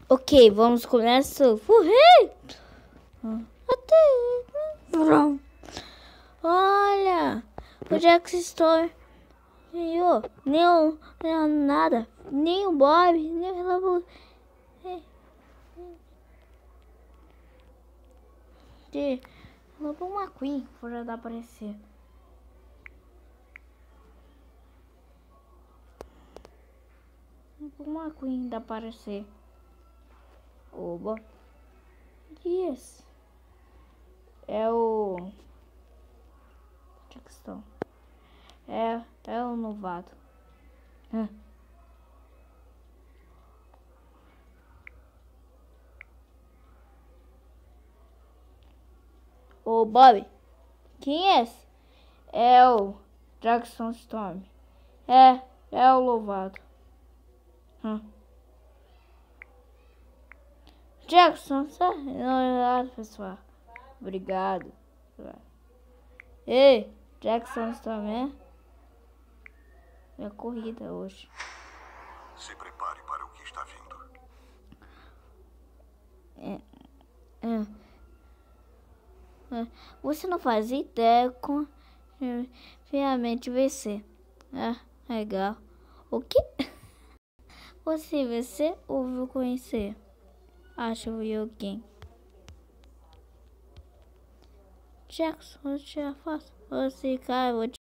Ok, vamos começar. Até. Olha, o Jack Store. Nem nada. Nem o Bob, nem o Relâmpago. Relâmpago McQueen, fora da aparecer. Relâmpago McQueen da aparecer. Oba. Yes. É o Jackson. É o novato. Ô Bob, quem é esse? É o Jackson Storm. É o louvado. Jackson, obrigado, pessoal. Obrigado. Ei, Jackson Storm é corrida hoje. Se prepare para o que está vindo. Você não faz ideia com realmente vencer. Legal. O que? Você vencer ou viu conhecer? Acho alguém. Jackson, eu te faço. Você, cara, eu vou te